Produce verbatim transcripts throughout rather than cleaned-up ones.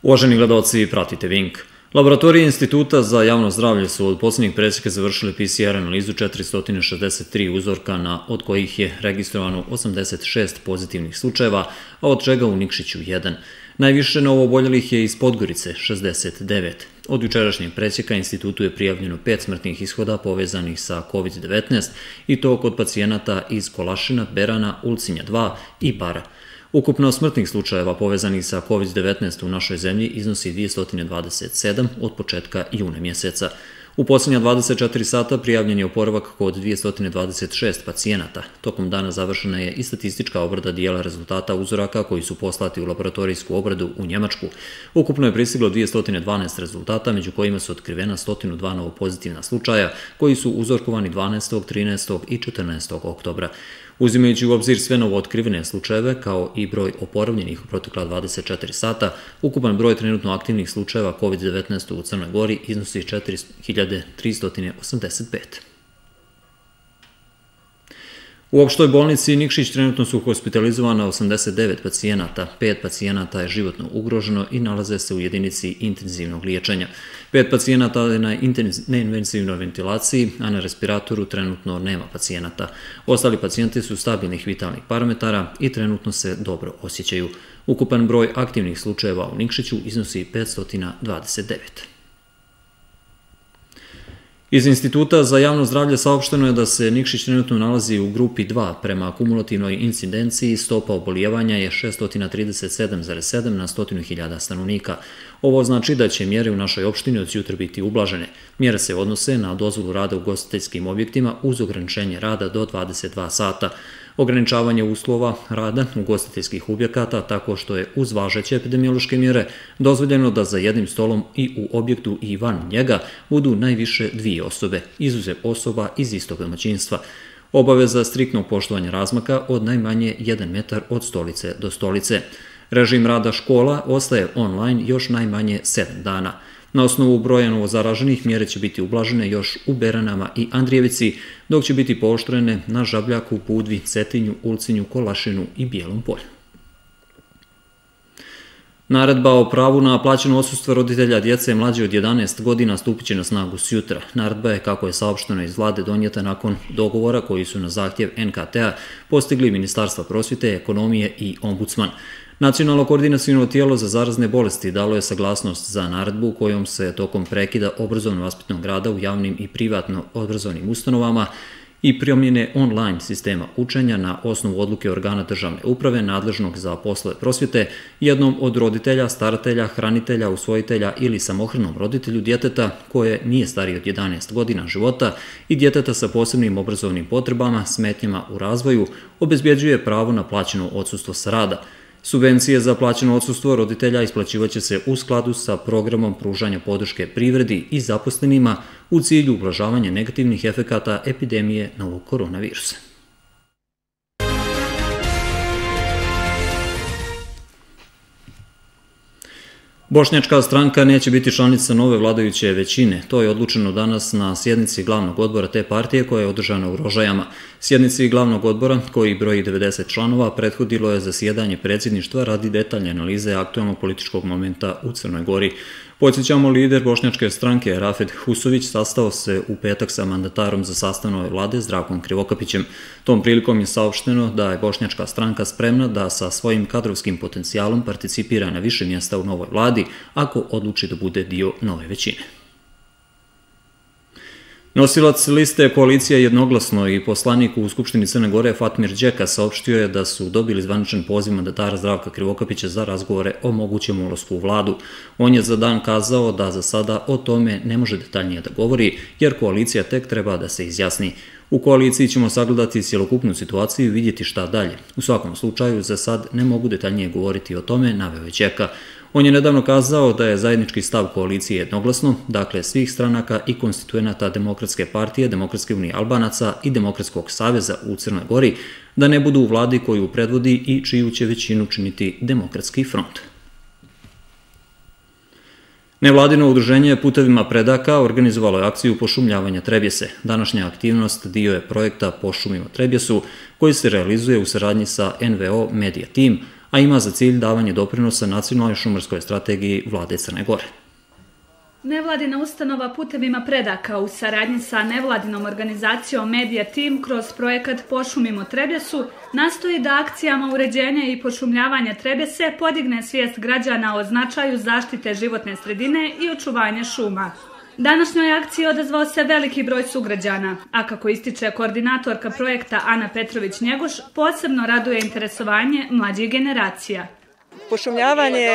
Uvaženi gledalci, pratite Vink. Laboratorije Instituta za javno zdravlje su od posljednjih preseka završili P C R analizu četiristo šezdeset tri uzorka, od kojih je registrovano osamdeset šest pozitivnih slučajeva, a od čega u Nikšiću jedan. Najviše novooboljelih je iz Podgorice, šezdeset devet. Od jučerašnjeg preseka institutu je prijavljeno pet smrtnih ishoda povezanih sa kovid devetnaest i to kod pacijenata iz Kolašina, Berana, Ulcinja dva i Bara. Ukupno smrtnih slučajeva povezanih sa kovid devetnaest u našoj zemlji iznosi dvesta dvadeset sedam od početka juna mjeseca. U posljednja dvadeset četiri sata prijavljen je oporavak kod dvesta dvadeset šest pacijenata. Tokom dana završena je i statistička obrada dijela rezultata uzoraka koji su poslati u laboratorijsku obradu u Njemačku. Ukupno je pristiglo dvesta dvanaest rezultata, među kojima su otkrivena sto dva novopozitivna slučaja koji su uzorkovani dvanaestog, trinaestog i četrnaestog oktobra. Uzimajući u obzir sve novo otkrivene slučajeve, kao i broj oporavljenih u protekla dvadeset četiri sata, ukupan broj trenutno aktivnih slučajeva kovid devetnaest u Crnoj Gori iznosi četiri hiljade tristo osamdeset pet. U opštoj bolnici Nikšić trenutno su hospitalizovana osamdeset devet pacijenata, pet pacijenata je životno ugroženo i nalaze se u jedinici intenzivnog liječenja. Pet pacijenata je na neinvenzivnoj ventilaciji, a na respiratoru trenutno nema pacijenata. Ostali pacijenti su stabilnih vitalnih parametara i trenutno se dobro osjećaju. Ukupan broj aktivnih slučajeva u Nikšiću iznosi petsto dvadeset devet. Iz Instituta za javno zdravlje saopšteno je da se Nikšić trenutno nalazi u grupi dva. Prema kumulativnoj incidenciji stopa obolijevanja je šesto trideset sedam zarez sedam na sto hiljada stanovnika. Ovo znači da će mjere u našoj opštini od jutra biti ublažene. Mjere se odnose na dozvolu rada u ugostiteljskim objektima uz ograničenje rada do dvadeset dva sata. Ograničavanje uslova rada ugostiteljskih objekata tako što je uz važeće epidemiološke mjere dozvoljeno da za jednim stolom i u objektu i van njega budu najviše dvije osobe, izuzev osoba iz istog domaćinstva. Obaveza striktnog poštovanja razmaka od najmanje jedan metar od stolice do stolice. Režim rada škola ostaje online još najmanje sedam dana. Na osnovu broja novozaraženih mjere će biti ublažene još u Beranama i Andrijevici, dok će biti pooštrene na Žabljaku, Budvi, Cetinju, Ulcinju, Kolašinu i Bijelom Polju. Naredba o pravu na plaćeno odsustvo roditelja djece mlađe od jedanaest godina stupit će na snagu sjutra. Naredba je, kako je saopšteno iz vlade, donijeta nakon dogovora koji su na zahtjev N K T-a postigli Ministarstva prosvjete, ekonomije i ombudsman. Nacionalno koordinaciono tijelo za zarazne bolesti dalo je saglasnost za naredbu kojom se tokom prekida obrazovno-vaspitnog rada u javnim i privatno obrazovnim ustanovama i promjene online sistema učenja na osnovu odluke organa državne uprave nadležnog za poslove prosvjete jednom od roditelja, staratelja, hranitelja, usvojitelja ili samohranom roditelju djeteta koje nije starije od jedanaest godina života i djeteta sa posebnim obrazovnim potrebama, smetnjama u razvoju, obezbjeđuje pravo na plaćeno odsustvo sa rada. Subvencije za plaćeno odsustvo roditelja isplaćivaće se u skladu sa programom pružanja podrške privredi i zaposlenima u cilju ublažavanja negativnih efekata epidemije novog koronavirusa. Bošnjačka stranka neće biti članica nove vladajuće većine. To je odlučeno danas na sjednici glavnog odbora te partije koja je održana u Rožajama. Sjednici glavnog odbora, koji broji devedeset članova, prethodilo je zasjedanje predsjedništva radi detaljne analize aktualnog političkog momenta u Crnoj Gori. Podsjećamo, lider bošnjačke stranke Rafet Husović sastao se u petak sa mandatarom za sastav nove vlade Zdravkom Krivokapićem. Tom prilikom je saopšteno da je bošnjačka stranka spremna da sa svojim kadrovskim potencijalom participira na više mjesta u novoj vladi ako odluči da bude dio nove većine. Nosilac liste koalicija jednoglasno i poslanik u Skupštini Crne Gore Fatmir Đeka saopštio je da su dobili zvaničan poziv mandatara Zdravka Krivokapića za razgovore o mogućem ulasku u vladu. On je za dan kazao da za sada o tome ne može detaljnije da govori, jer koalicija tek treba da se izjasni. U koaliciji ćemo sagledati cjelokupnu situaciju i vidjeti šta dalje. U svakom slučaju, za sad ne mogu detaljnije govoriti o tome, naveo je Đeka. On je nedavno kazao da je zajednički stav koalicije jednoglasno, dakle svih stranaka i konstituenata Demokratske partije, Demokratske unije Albanaca i Demokratskog saveza u Crnoj Gori, da ne budu u vladi koju predvodi i čiju će većinu činiti Demokratski front. Nevladino udruženje Putevima predaka organizovalo je akciju pošumljavanja Trebjese. Današnja aktivnost dio je projekta Pošumimo Trebjesu, koji se realizuje u saradnji sa N V O Media Team, a ima za cilj davanje doprinosa nacionalnoj šumarskoj strategiji Vlade Crne Gore. Nevladina ustanova Putevima predaka u saradnji sa nevladinom organizacijom Media Team kroz projekat Pošumimo Trebjesu nastoji da akcijama uređenja i pošumljavanja Trebjese podigne svijest građana o značaju zaštite životne sredine i očuvanja šuma. Današnjoj akciji odazvao se veliki broj sugrađana, a kako ističe koordinatorka projekta Ana Petrović-Njegoš, posebno raduje interesovanje mlađih generacija. Pošumljavanje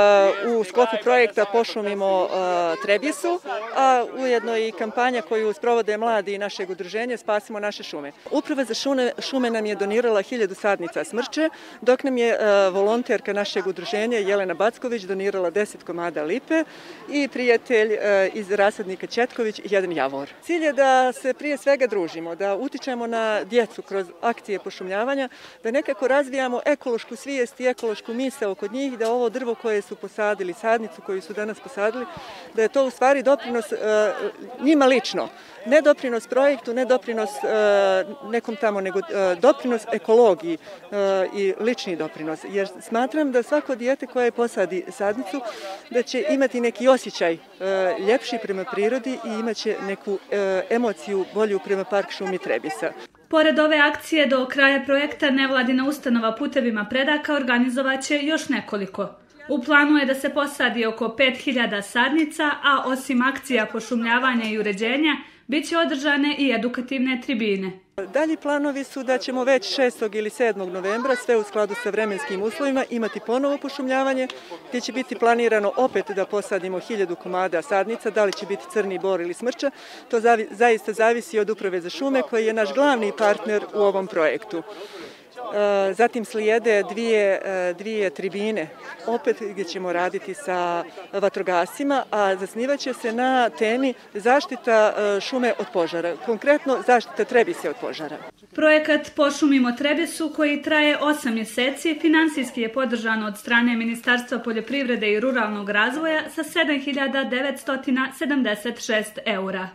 u sklopu projekta Pošumimo Trebjesu, a ujedno i kampanja koju sprovode mladi našeg udruženja Spasimo naše šume. Uprava za šume nam je donirala hiljadu sadnica smrče, dok nam je volonterka našeg udruženja Jelena Backović donirala deset komada lipe i prijatelj iz rasadnika Četković jedan javor. Cilj je da se prije svega družimo, da utičemo na djecu kroz akcije pošumljavanja, da nekako razvijamo ekološku svijest i ekološku misao kod njih, da ovo drvo koje su posadili, sadnicu koju su danas posadili, da je to u stvari doprinos njima lično. Ne doprinos projektu, ne doprinos nekom tamo, nego doprinos ekologiji i lični doprinos. Jer smatram da svako dijete koje posadi sadnicu, da će imati neki osjećaj ljepši prema prirodi i imaće neku emociju bolju prema Park šumi Trebjesa. Pored ove akcije, do kraja projekta nevladina ustanova Putevima predaka organizovaće još nekoliko. U planu je da se posadi oko pet hiljada sadnica, a osim akcija pošumljavanja i uređenja, bit će održane i edukativne tribine. Dalji planovi su da ćemo već šestog ili sedmog novembra, sve u skladu sa vremenskim uslovima, imati ponovo pošumljavanje, gdje će biti planirano opet da posadimo hiljadu komada sadnica, da li će biti crni bor ili smrča. To zaista zavisi od Uprave za šume, koji je naš glavni partner u ovom projektu. Zatim slijede dvije, dvije tribine, opet gdje ćemo raditi sa vatrogascima, a zasnivat će se na temi zaštita šume od požara, konkretno zaštita Trebjese od požara. Projekat Pošumimo Trebjesu, koji traje osam mjeseci, finansijski je podržan od strane Ministarstva poljoprivrede i ruralnog razvoja sa sedam hiljada devetsto sedamdeset šest eura.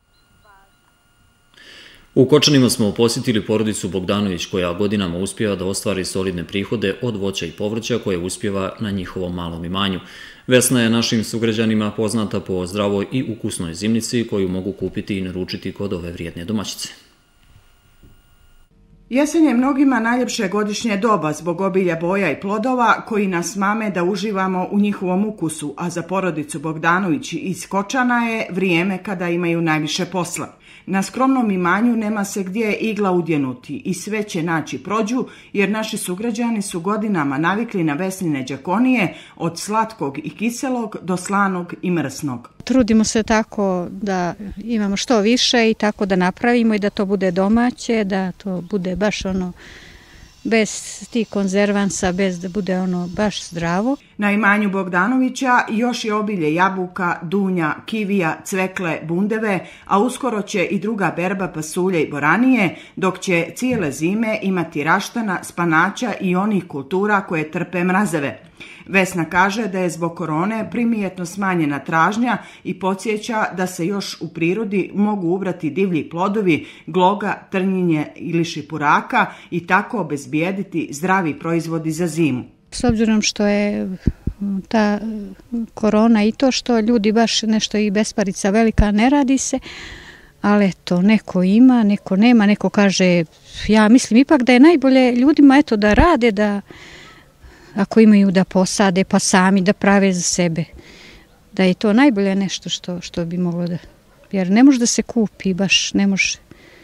U Kočanima smo posjetili porodicu Bogdanović koja godinama uspijeva da ostvari solidne prihode od voća i povrća koje uspijeva na njihovom malom imanju. Vesna je našim sugrađanima poznata po zdravoj i ukusnoj zimnici koju mogu kupiti i naručiti kod ove vrijedne domaćice. Jesen je mnogima najljepše godišnje doba zbog obilja boja i plodova koji nas mame da uživamo u njihovom ukusu, a za porodicu Bogdanović iz Kočana je vrijeme kada imaju najviše posla. Na skromnom imanju nema se gdje igla udjenuti i sve će naći prođu, jer naši sugrađani su godinama navikli na Vesnine đakonije od slatkog i kiselog do slanog i mrsnog. Trudimo se tako da imamo što više i tako da napravimo i da to bude domaće, da to bude baš ono bez tih konzervansa, bez da bude ono baš zdravo. Na imanju Bogdanovića još je obilje jabuka, dunja, kivija, cvekle, bundeve, a uskoro će i druga berba pasulje i boranije, dok će cijele zime imati raštana, spanaća i onih kultura koje trpe mrazeve. Vesna kaže da je zbog korone primijetno smanjena tražnja i podsjeća da se još u prirodi mogu ubrati divlji plodovi, gloga, trnjenje ili šipuraka i tako obezbijediti zdravi proizvodi za zimu. S obzirom što je ta korona i to što ljudi baš nešto i besparica velika ne radi se, ali eto, neko ima, neko nema, neko kaže, ja mislim ipak da je najbolje ljudima eto da rade, da ako imaju da posade pa sami da prave za sebe, da je to najbolje nešto što, što bi moglo da, jer ne može da se kupi, baš ne može.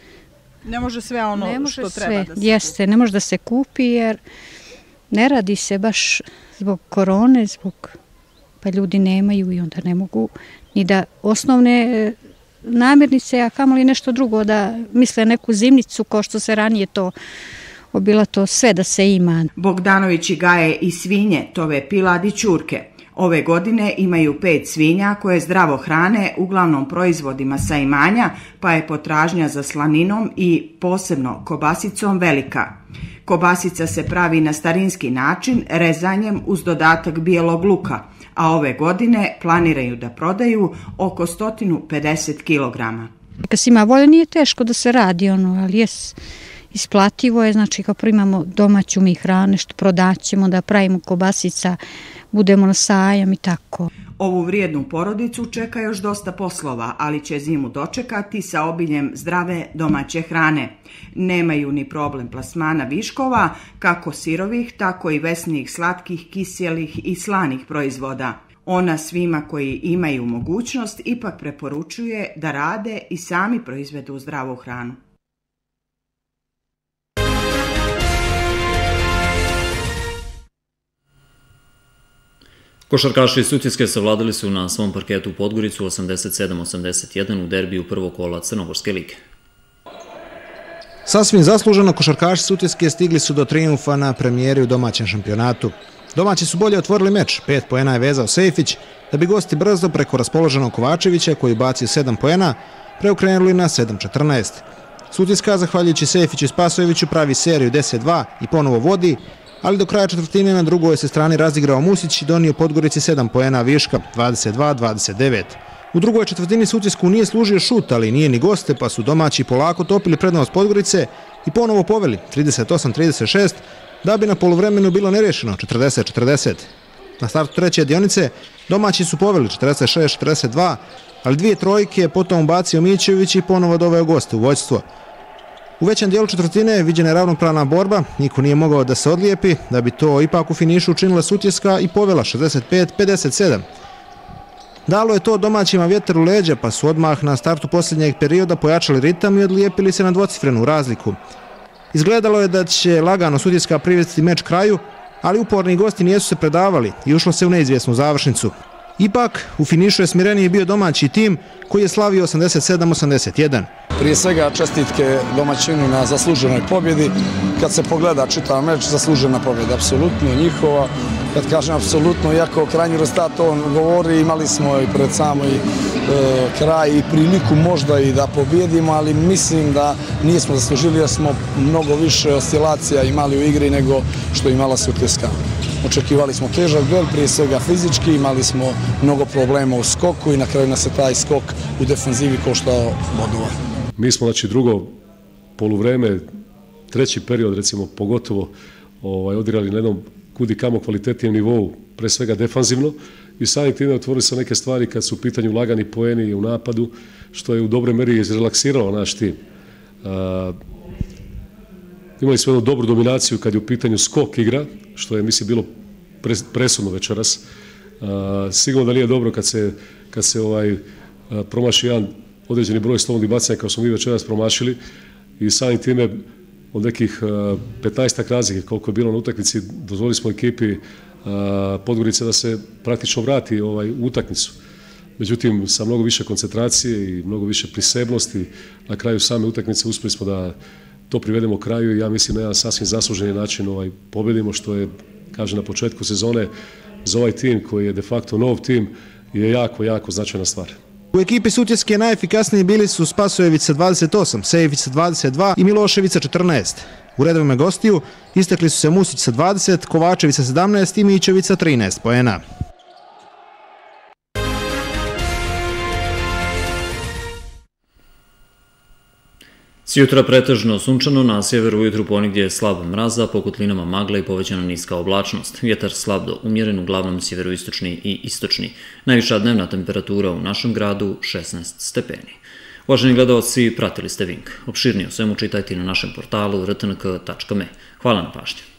Ne može sve ono ne može što sve, treba da se jeste, kupi. Ne može da se kupi jer ne radi se baš zbog korone, zbog, pa ljudi nemaju i onda ne mogu ni da osnovne namirnice, a kamoli nešto drugo, da misle neku zimnicu kao što se ranije to obila to sve da se ima. Bogdanovići gaje i svinje, tove pilad i ćurke. Ove godine imaju pet svinja koje zdravo hrane uglavnom proizvodima sa imanja, pa je potražnja za slaninom i posebno kobasicom velika. Kobasica se pravi na starinski način, rezanjem uz dodatak bijelog luka, a ove godine planiraju da prodaju oko sto pedeset kilograma. Kad se ima volje nije teško da se radi, ono, ali jes, isplativo je, znači kao primamo domaću mi hrane što prodaćemo, da pravimo kobasica, budemo na sajam i tako. Ovu vrijednu porodicu čeka još dosta poslova, ali će zimu dočekati sa obiljem zdrave domaće hrane. Nemaju ni problem plasmana viškova, kako sirovih, tako i vesnih slatkih, kiselih i slanih proizvoda. Ona svima koji imaju mogućnost ipak preporučuje da rade i sami proizvedu zdravu hranu. Košarkaši iz Sutjeske savladali su na svom parketu u Podgoricu osamdeset sedam osamdeset jedan u derbiju prvog kola Crnogorske lige. Sasvim zasluženo košarkaši Sutjeske stigli su do trijumfa na premijeri u domaćem šampionatu. Domaći su bolje otvorili meč, pet poena je vezao Sejfić, da bi gosti brzo preko raspoloženog Kovačevića, koji bacio sedam poena, preokrenuli na sedam četrnaest. Sutjeska, zahvaljujući Sejfiću i Spasojeviću, pravi seriju deset dva i ponovo vodi, ali do kraja četvrtine na drugoj se strani razigrao Musić i donio Podgorici sedam poena viška, dvadeset dva dvadeset devet. U drugoj četvrtini Sutjesku nije služio šut, ali nije ni goste, pa su domaći polako topili prednost Podgorice i ponovo poveli trideset osam trideset šest, da bi na poluvremenu bilo nerešeno četrdeset četrdeset. Na startu treće dionice domaći su poveli četrdeset šest četrdeset dva, ali dvije trojke potom ubacio Mićević i ponovo doveo goste u vođstvo. U većem dijelu četvrtine viđena je ravnopravna borba, niko nije mogao da se odlijepi, da bi to ipak u finišu učinila Sutjeska i povela šezdeset pet pedeset sedam. Dalo je to domaćima vjetar u leđa, pa su odmah na startu posljednjeg perioda pojačali ritam i odlijepili se na dvocifrenu razliku. Izgledalo je da će lagano Sutjeska privesti meč kraju, ali uporni gosti nijesu se predavali i ušlo se u neizvjesnu završnicu. Ipak, u finišu je smireniji bio domaći tim koji je slavio osamdeset sedam osamdeset jedan. Prije svega čestitke domaćinu na zasluženoj pobjedi. Kad se pogleda čitav meč, zaslužena pobjeda, apsolutno njihova. Kad kažem apsolutno, iako krajnji rezultat on govori, imali smo i pred samoj e, kraj i priliku možda i da pobjedimo, ali mislim da nismo zaslužili jer smo mnogo više oscilacija imali u igri nego što imala Sutjeska. Očekivali smo težak duel, prije svega fizički, imali smo mnogo problema u skoku i na kraju nas je taj skok u defanzivi koštao bodova. Mi smo, znači, drugo poluvreme, treći period, recimo, pogotovo ovaj, odigrali na jednom kudi kamo kvalitetnijem nivou, pre svega defanzivno, i samim time otvorili se neke stvari kad su u pitanju lagani poeni u napadu, što je u dobroj meri izrelaksiralo naš tim. Uh, imali smo jednu dobru dominaciju kad je u pitanju skok igra, što je, mislim, bilo presudno večeras. Uh, sigurno da nije dobro kad se, kad se ovaj, uh, promaši jedan određeni broj slobodnih bacanja kao smo mi večeras promašili i samim time od nekih uh, petnaestak razlike koliko je bilo na utakmici dozvolili smo ekipi uh, Podgorice da se praktično vrati ovaj, u utakmicu. Međutim, sa mnogo više koncentracije i mnogo više prisebnosti na kraju same utakmice uspjeli smo da to privedemo kraju i ja mislim na jedan sasvim zasluženi način ovaj, pobedimo, što je, kažem, na početku sezone za ovaj tim koji je de facto nov tim je jako, jako značajna stvar. U ekipi Sutjeske najefikasniji bili su Spasojević sa dvadeset osam, Sejević sa dvadeset dva i Milošević sa četrnaest. U redovima gostiju istekli su se Musić sa dvadeset, Kovačević sa sedamnaest i Mićević sa trinaest poena. Sjutra pretežno sunčano, na sjeveru ujutru ponegdje je slab mraz, a po kotlinama magla i povećana niska oblačnost. Vjetar slab do umjeren, uglavnom sjeveroistočni i istočni. Najviša dnevna temperatura u našem gradu šesnaest stepeni. Uvaženi gledalci, pratili ste Vink. Opširnije o svemu čitajte na našem portalu r t n k tačka m e. Hvala na pažnji.